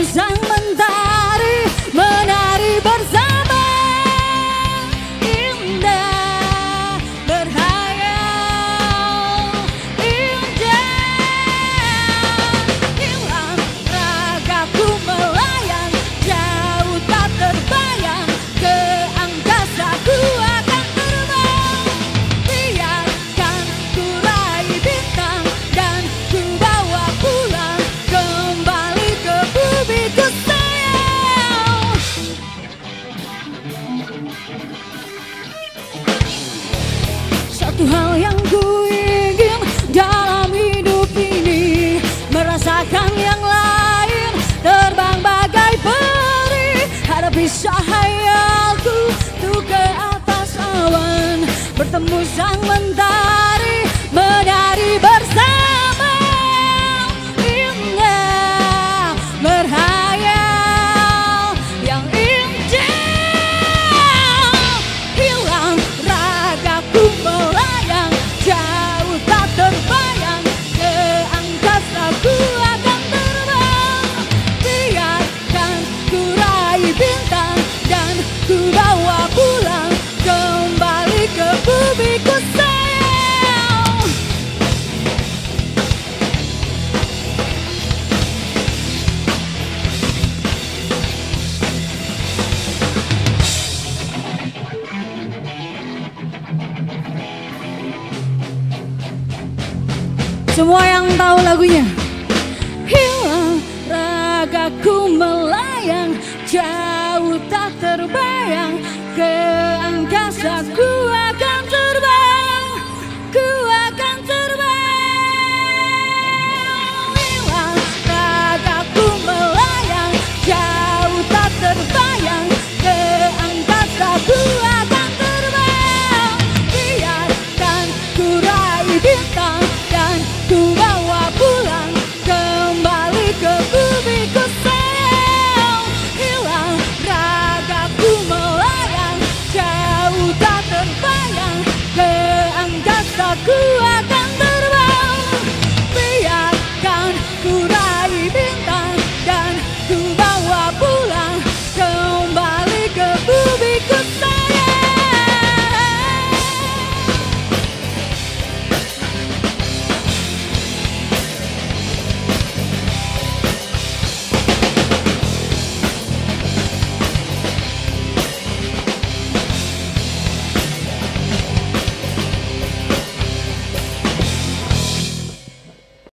sang mentari menari bersama, indah berhayal, indah. Hilang ragaku melayang, jauh tak terbayang, ke angkasa ku akan terbang. Biarkan ku raih bintang dan ku bawa pulang kembali ke bumiku sayang. Satu hal yang ku ingin dalam hidup ini, merasakan yang lain, terbang bagai peri, hadapi cahayalku tuh ke atas awan, bertemu sang mentari menari bersama, indah berhayal yang indah. Hilang ragaku melayang, jauh tak terbayang, ke angkasa ku akan terbang. Biarkan ku raih bintang dan ku bawa pulang kembali ke bumiku sayang. Semua yang tahu lagunya. Hilang ragaku melayang, jauh tak terbang.